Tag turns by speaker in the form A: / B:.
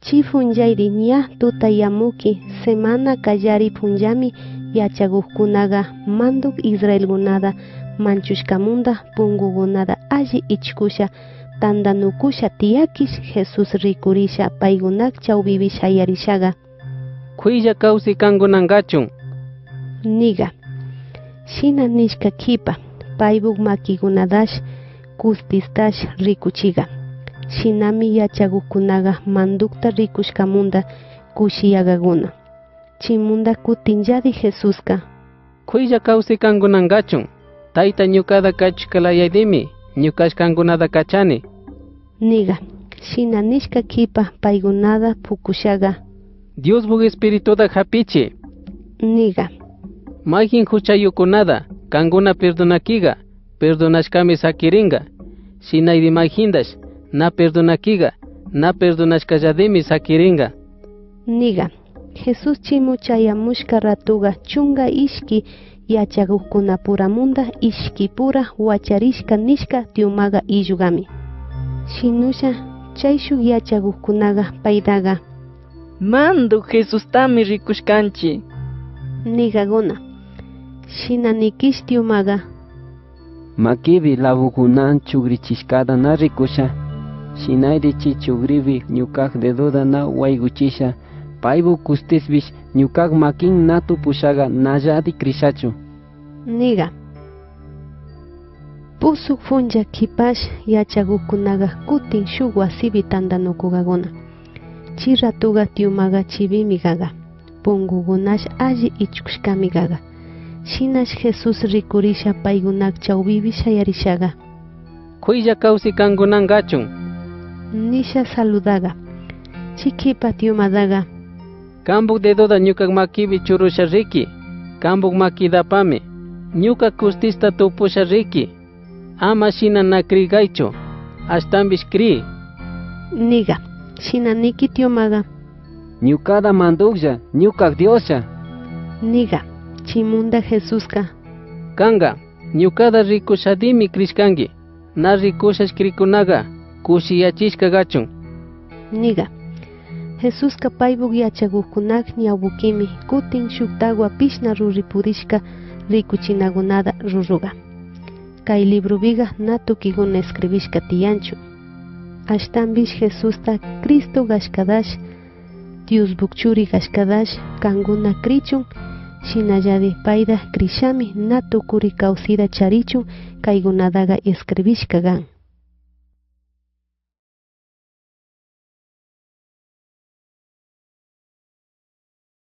A: Chifunjayri ña tutayamuki semana kallari punllami yachakuqkunaqa manduk Israelkunata manchushkamunda punkukunata alli ichkusha tandanukusha tiyakish Jesus rikurisha paykunak chawpipi shayarishaqa.
B: Quilla kawsi kankunanqachun
A: niga. Shina nishka kipa paybuk makikunatash kustistash rikuchiga. Shinami yachakuqkunaqa mandukta rikushkamunda kushiyakakuna. Chimunda kutinlladi Jesuska.
B: Quilla kawsi kankunanqachun tayta ñukata kachkalayadimi ñukashkankunata kachani.
A: Niga. Shina nishka kipa paykunata pukushaqa.
B: Dios bug espirituta hapichi.
A: Niga.
B: Mayjin huchayukunata kankuna perdonakiga perdonashkami sakiringa. Shinaydi mayjindash na perdonakiga na perdonashkalladimi sakiringa.
A: Niga. Jesus chimu chayamushka ratuga chunga ishki yachakuqkunapuramunda ishki pura wacharishka nishka tiumaga illugami. Shinusha chayshuk yachakuqkunaqa paydaga
C: Mando Jesustami rikushkanchi
A: nigaguna. Shinanikish tiumaga
D: makibi labukunan chugrichishkada na rikusha shinaydi chichugribi ñukak deduda na wayguchisha paybu kustisbish ñukak makin natu pushaga nalladi krishachu.
A: Niga. Pusuk funja kipash yachakuqkunaqa kutin shuk wasipi tandanukukakuna. Chiratuga tiumaga chibimi kaga. Punkukunash alli ichkushkami kaga. Shinash Jesus rikurisha paykunak chawpipi shayarishaqa.
B: Quilla kawsi kankunanqachun
A: Nisha saludaga. Chikipa tiumadaga.
B: Kambuk dedoda ñukak makibi churusha riki. Kambuk makidapami ñuka kustista tupusha riki. Ama shina nakrigaychu ashtambish kri.
A: Niga. Shinaniki tiumaga.
D: Ñukada manduklla ñukak Diosha.
A: Niga. Chimunda Jesuska.
B: Kanga ñukada rikushadimi krishkangi. Na rikushash krikunaga kushiyachishka gachun.
A: Niga. Jesuska paybuk yachakuqkunak ñawpukimi kutin shuktawa pishna ruripurishka rikuchinakunata ruruga. Kay librupiqa na tukikuna escribishka tiyanchu. Ashtambish Jesusta Cristo kashkadash Dios bukchuri kashkadash kankuna krichun shinalladi payda krishami na tukuri kawsida charichun kaykunataqa escribishka kan.